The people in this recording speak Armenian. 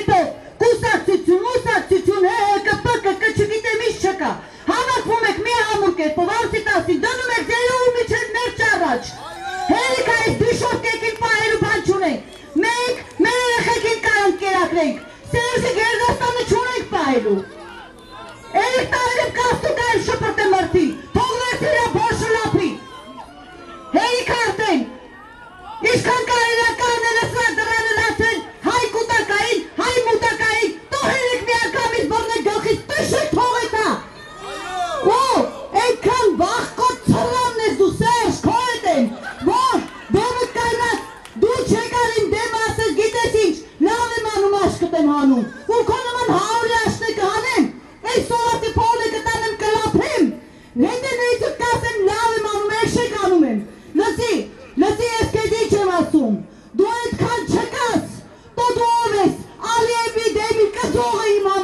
հետո կուսակցություն, կպ չգիտեմ ինչ չկա։ Հավաքվում եք մի ամուր կերպով, ամսի 10-ին դնում եք ձերով ու միջև ներջ առաջ։ Հերիք այս դիշով կեքին պահելու բան չունենք։ Մենք մեր երեխեքին կարանք կերակրենք, Սերժի Գերդաստանը չունենք պահելու։ Երեք տարերև կաստուկ այլ շպրտ է մրդի, թողներց իրա բոշը լապի։ Հերիք արդեն, իշքան կարելական է լսրակ դրանը լացել հայ կուտակային, հայ մուտակային, տո հերիք մի արկամից բռնեք գլխից, տշեք թողեք հա։ Ու այնքան բախկոտ ծռանն ես դու Սերժ, քո հետ են, որ դեմդ կայնած, դու չեկարին դեմ ասես գիտես ինչ, լավ եմ անում աշկտ եմ հանում, ու քո նման հարի աշնե կհանեմ, այս սովատի փողը կտանեմ կլապեմ, հետևից կասեմ լավ եմ անում, էշեք անում եմ, լսի ես կեզ ինչ եմ ասում, դու այդքան չկաս, տո դու ով ես, Ալիևի դեմի կզողը իմ